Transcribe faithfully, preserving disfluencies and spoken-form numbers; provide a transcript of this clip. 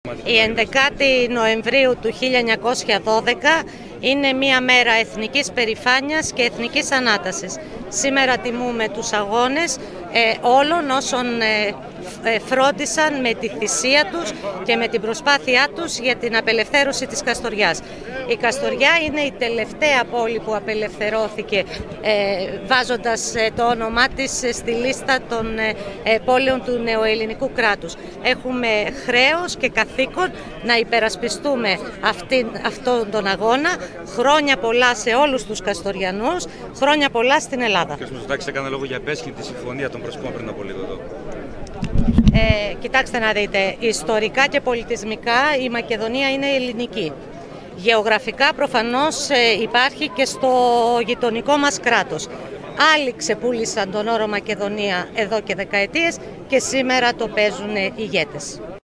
Η ενδεκάτη Νοεμβρίου του χίλια εννιακόσια δώδεκα είναι μια μέρα εθνικής περηφάνειας και εθνικής ανάτασης. Σήμερα τιμούμε τους αγώνες ε, όλων όσων ε, ε, φρόντισαν με τη θυσία τους και με την προσπάθειά τους για την απελευθέρωση της Καστοριάς. Η Καστοριά είναι η τελευταία πόλη που απελευθερώθηκε ε, βάζοντας ε, το όνομά της ε, στη λίστα των ε, ε, πόλεων του νεοελληνικού κράτους. Έχουμε χρέος και καθήκον να υπερασπιστούμε αυτήν, αυτόν τον αγώνα. Χρόνια πολλά σε όλους τους Καστοριανούς, χρόνια πολλά στην Ελλάδα. Κ. Μητσοτάκης έκανε λόγο για επέσχυντη συμφωνία των Πρεσπών πριν από λίγο εδώ. Ε, κοιτάξτε να δείτε, ιστορικά και πολιτισμικά η Μακεδονία είναι ελληνική. Γεωγραφικά προφανώς ε, υπάρχει και στο γειτονικό μας κράτος. Άλλοι ξεπούλησαν τον όρο Μακεδονία εδώ και δεκαετίες και σήμερα το παίζουν ηγέτες.